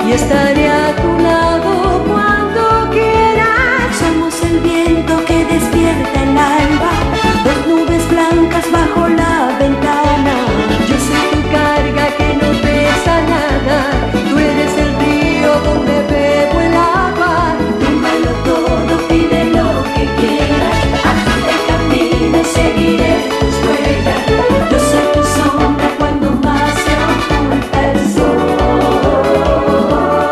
y estaré a tu lado cuando quieras. Somos el viento que despierta el alba, dos nubes blancas bajo la ventana. Yo soy tu carga que no pesa nada, tú eres el río donde bebo el agua. Tómalo todo, pide lo que quieras, hazte el camino y seguiré tus huellas. Yo soy tu sombra cuando más se oculta el sol.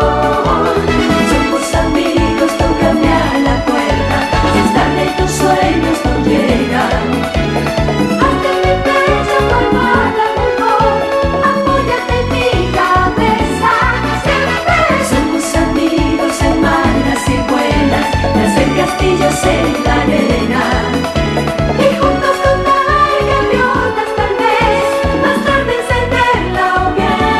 Somos amigos, tócame a la puerta, si están en tus sueños no llegan. Hazte mi pecho tu almohada mejor, apóyate en mi cabeza siempre. Somos amigos en malas y buenas, de hacer castillos en la arena. Y juntos contar gaviotas tal vez, más tarde encender la hoguera.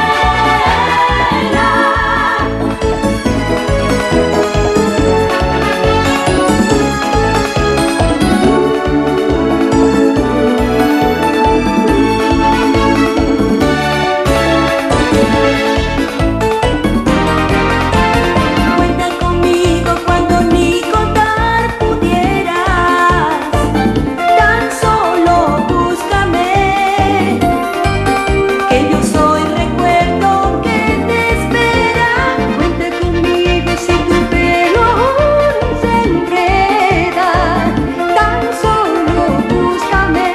Cuenta conmigo cuando ni contar pudieras, tan solo búscame, que yo soy recuerdo que te espera. Cuenta conmigo si tu pelo aún se enreda, tan solo búscame,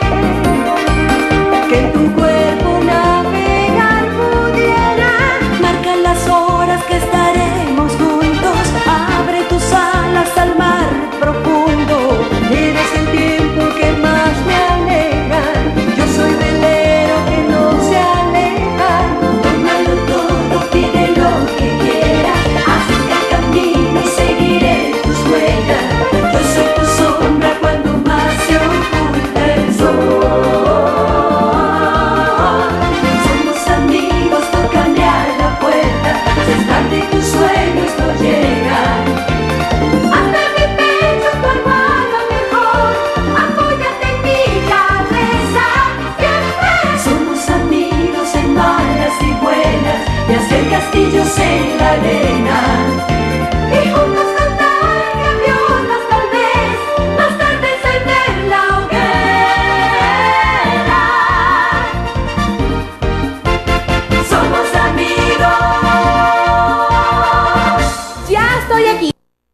que en tu cuerpo navegar pudiera. Marca las horas que estaremos juntos, abre tus alas al mar profundo. Eres el tiempo que más me alegra, yo soy velero que no se aleja. Tómalo todo, pide lo que quieras, hazte el camino y seguiré tus huellas. Yo soy tu sombra cuando más se oculta el sol. Somos amigos, tócame a la puerta, si están de tus sueños no llegan. Hazte mi pecho tu almohada mejor, apóyate en mi cabeza siempre. Somos amigos en malas y buenas, de hacer castillos en la arena.